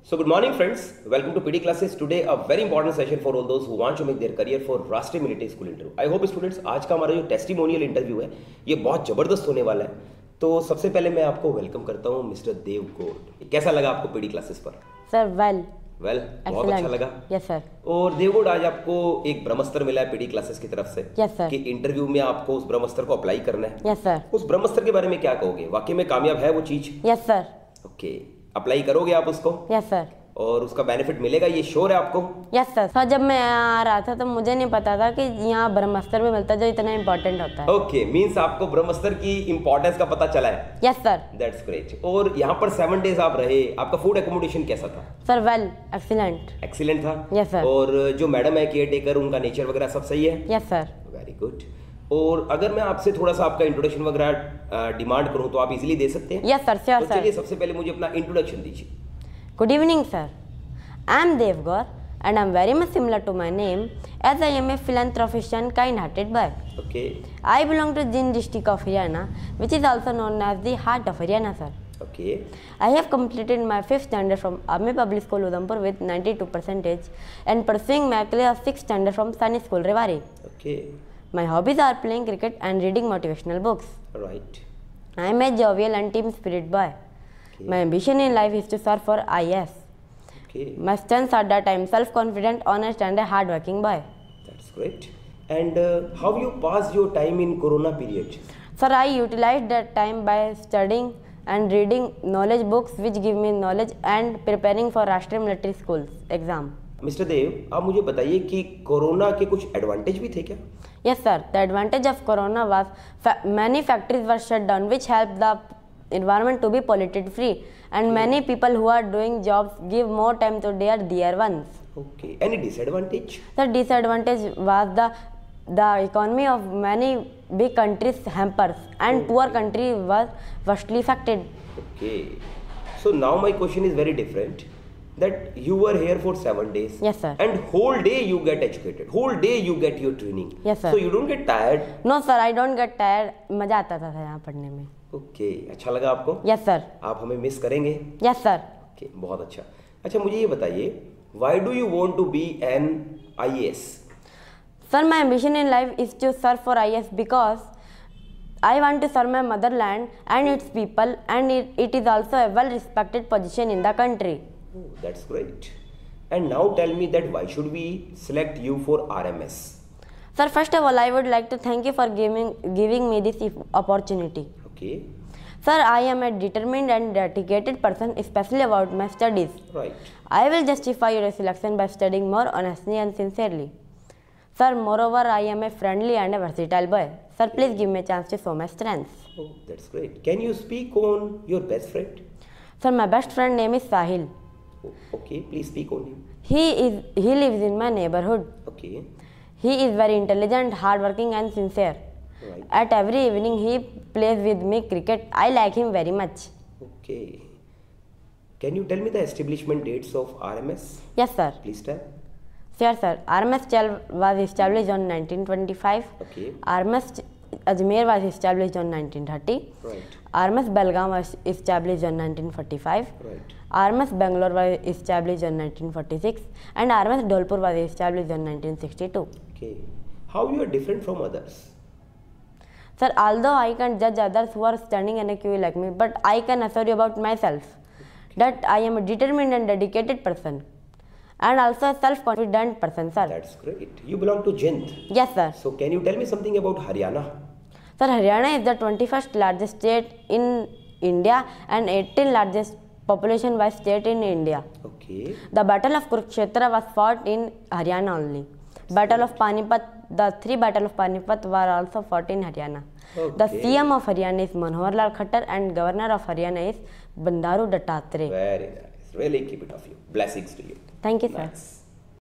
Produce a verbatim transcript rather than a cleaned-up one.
So good morning friends, welcome to P D classes. Today a very important session for all those who want to make their career for Rashtriya military school interview. I hope students आज का हमारा जो testimonial interview है ये बहुत जबरदस्त होने वाला है. तो सबसे पहले मैं आपको वेलकम करता हूँ मिस्टर देव गौड़. कैसा लगा आपको पीडी क्लासेस पर? सर वेल वेल बहुत अच्छा लगा. Yes sir. और देवगौड़ आज आपको एक ब्रह्मास्त्र मिला है पीडी क्लासेस की तरफ से. Yes sir. कि इंटरव्यू में आपको उस ब्रह्मास्त्र को अप्लाई करना है. Yes sir. उस ब्रह्मास्त्र के बारे में क्या कहोगे? वाकई में कामयाब है वो चीज? Yes sir. ओके, अप्लाई करोगे आप उसको? Yes sir. और उसका बेनिफिट मिलेगा, ये श्योर है आपको? Yes sir. सर जब मैं यहाँ आ रहा था तो मुझे नहीं पता था कि यहाँ ब्रह्मास्त्र भी मिलता है जो इतना इम्पोर्टेंट होता है. ओके, मींस आपको ब्रह्मास्त्र की इंपॉर्टेंस का पता चला है. Yes sir. That's great. और यहाँ पर सेवन डेज आप रहे, आपका फूड एकोमोडेशन कैसा था? Sir well excellent. एक्सीलेंट था. Yes sir. और जो मैडम है केयर टेकर, उनका नेचर वगैरह सब सही है? Yes sir. Very good. और अगर मैं आपसे थोड़ा सा आपका इंट्रोडक्शन वगैरह डिमांड करूँ तो आप इजीली दे सकते हैं? Yes sir. श्योर तो सर. चलिए सबसे पहले मुझे अपना इंट्रोडक्शन दीजिए. Good evening, sir. I am Dev Gaur and I am very much similar to my name as I am a philanthropist and kind-hearted boy. Okay. I belong to Jind district of Haryana, which is also known as the heart of Haryana, sir. Okay. I have completed my fifth standard from Army Public School Udhampur with ninety-two percentage and pursuing my class sixth standard from Sani School Rewari. Okay. My hobbies are playing cricket and reading motivational books. Right. I am a jovial and team spirit boy. Okay. My ambition in life is to serve for I A S. Okay. My strengths are that I am self-confident, honest and a hard-working boy. That's great. And uh, how you pass your time in Corona period? Sir, I utilized that time by studying and reading knowledge books which give me knowledge and preparing for Rashtriya military school exam. Mister Dev, आप मुझे बताइए कि corona के कुछ advantage भी थे क्या? Yes sir, the advantage of corona was fa many factories were shut down which helped the environment to be polluted free and many people who are doing jobs give more time to their dear ones. Okay. Any disadvantage? The disadvantage was the the economy of many big countries hampers and okay. poor country was vastly affected. Okay. So now my question is very different. That you were here for seven days. Yes sir. And whole day you get educated. Whole day you get your training. Yes sir. So you don't get tired? No sir, I don't get tired. मजा आता था यहाँ पढ़ने में. Okay okay. अच्छा लगा आपको? Yes sir. आप हमें मिस करेंगे? Yes sir. Okay okay. बहुत अच्छा. अच्छा मुझे ये बताइए, why do you want to be an I A S? Sir, my ambition in life is to serve for I A S because I want to serve my motherland and its people and it, it is also a well-respected position in the country. Oh, that's great. And now tell me that why should we select you for R M S? Sir, first of all, I would like to thank you for giving giving me this opportunity. Okay. Sir, I am a determined and dedicated person, especially about my studies. Right. I will justify your selection by studying more honestly and sincerely. Sir, moreover, I am a friendly and a versatile boy. Sir, please give me a chance to show my strengths. Oh, that's great. Can you speak on your best friend? Sir, my best friend name is Sahil. Oh, okay, please speak on him. He is he lives in my neighborhood. Okay. He is very intelligent, hardworking and sincere. Right. At every evening he plays with me cricket. I like him very much. Okay. Can you tell me the establishment dates of R M S? Yes sir. Please tell. Sure sir. R M S was established on nineteen twenty-five. Okay. R M S Ajmer was established on nineteen thirty. Right. R M S Belgaum was established on nineteen forty-five. Right. R M S Bangalore was established on nineteen forty-six and R M S Dholpur was established on nineteen sixty-two. Okay. How you are different from others? Sir, although I can't judge others who are standing in a queue like me, but I can assure you about myself okay. that I am a determined and dedicated person and also a self-confident person, sir. That's great. You belong to Jind. Yes, sir. So can you tell me something about Haryana? Sir, Haryana is the twenty-first largest state in India and eighteenth largest population-wise state in India. Okay. The Battle of Kurukshetra was fought in Haryana only. That's Battle great. of Panipat, the three Battle of Panipat were also fought in Haryana. Okay. The C M of Haryana is Manohar Lal Khattar and Governor of Haryana is Bandaru Dattatreya. Very nice. Really keep it off you. Blessings to you. Thank you, sir. Nice.